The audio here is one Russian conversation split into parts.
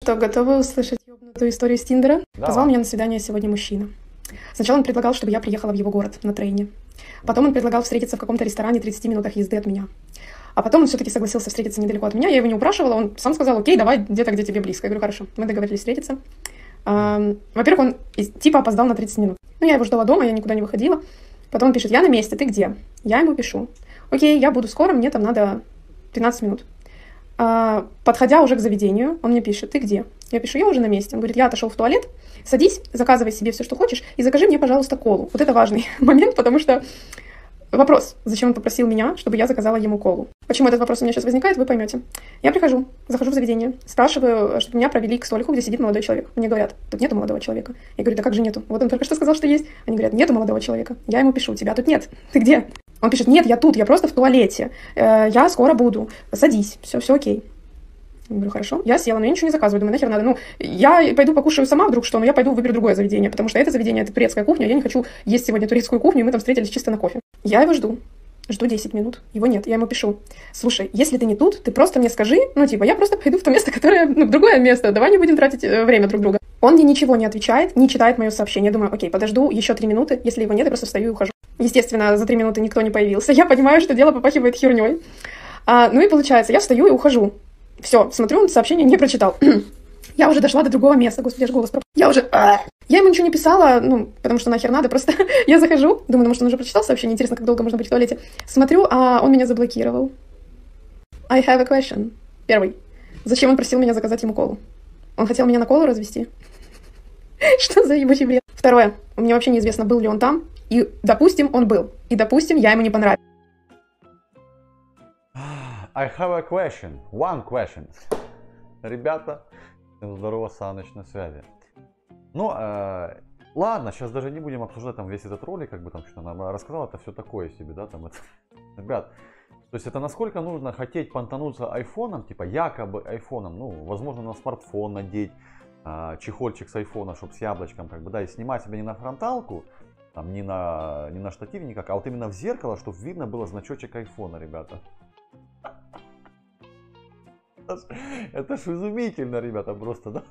Что, готовы услышать ёбнутую историю с Тиндера? Да. Позвал меня на свидание сегодня мужчина. Сначала он предлагал, чтобы я приехала в его город на трейне. Потом он предлагал встретиться в каком-то ресторане в 30 минутах езды от меня. А потом он все-таки согласился встретиться недалеко от меня. Я его не упрашивала, он сам сказал: окей, давай где-то, где тебе близко. Я говорю: хорошо. Мы договорились встретиться. Во-первых, он типа опоздал на 30 минут. Ну, я его ждала дома, я никуда не выходила. Потом он пишет: я на месте, ты где? Я ему пишу: окей, я буду скоро, мне там надо 15 минут. Подходя уже к заведению, он мне пишет: ты где? Я пишу: я уже на месте. Он говорит: я отошел в туалет, садись, заказывай себе все, что хочешь, и закажи мне, пожалуйста, колу. Вот это важный момент, потому что вопрос, зачем он попросил меня, чтобы я заказала ему колу. Почему этот вопрос у меня сейчас возникает, вы поймете. Я захожу в заведение, спрашиваю, чтобы меня провели к столику, где сидит молодой человек. Мне говорят: тут нету молодого человека. Я говорю: да как же нету? Вот он только что сказал, что есть. Они говорят: нету молодого человека. Я ему пишу: тебя тут нет. Ты где? Он пишет: нет, я тут, я просто в туалете. Я скоро буду. Садись, все окей. Я говорю: хорошо. Я села, но я ничего не заказываю. Думаю, нахер надо. Ну, я пойду покушаю сама вдруг что, но я пойду выберу другое заведение, потому что это заведение — это турецкая кухня, я не хочу есть сегодня турецкую кухню, и мы там встретились чисто на кофе. Я его жду 10 минут, его нет. Я ему пишу: слушай, если ты не тут, ты просто мне скажи, ну, типа, я просто пойду в то место, которое, в другое место, давай не будем тратить время друг друга. Он мне ничего не отвечает, не читает мое сообщение. Я думаю: окей, подожду еще 3 минуты, если его нет, я просто встаю и ухожу. Естественно, за 3 минуты никто не появился. Я понимаю, что дело попахивает херней. Ну и получается, я встаю и ухожу. Все, смотрю, он сообщение не прочитал. Я уже дошла до другого места. Господи, аж голос пропал. Я ему ничего не писала, потому что нахер надо, просто я захожу, думаю, может, он уже прочитал сообщение, интересно, как долго можно быть в туалете. Смотрю, а он меня заблокировал. I have a question. Первый. Зачем он просил меня заказать ему колу? Он хотел меня на колу развести? Что за ебучий бред? Второе. Мне вообще неизвестно, был ли он там. И, допустим, он был. И, допустим, я ему не понравилась. I have a question. One question. Ребята, всем здорово, Саныч на связи. Ну, ладно, сейчас даже не будем обсуждать там весь этот ролик, как бы там что-то нам рассказал, это все такое себе, да, там это. Ребят, то есть это насколько нужно хотеть понтануться айфоном, типа якобы айфоном, ну, возможно, на смартфон надеть чехольчик с айфона, чтобы с яблочком, как бы, да, и снимать себя не на фронталку, там, не на штативе никак, а вот именно в зеркало, чтобы видно было значочек айфона, ребята. Это ж изумительно, ребята, просто, да?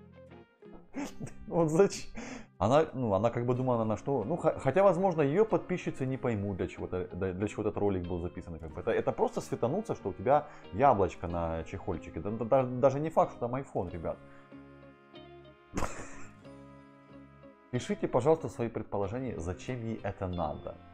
Вот зачем? Она как бы думала, на что. Ну, хотя, возможно, ее подписчицы не поймут, для чего этот ролик был записан. Как бы. Это просто светануться, что у тебя яблочко на чехольчике. Даже не факт, что там iPhone, ребят. Пишите, пожалуйста, свои предположения, зачем ей это надо.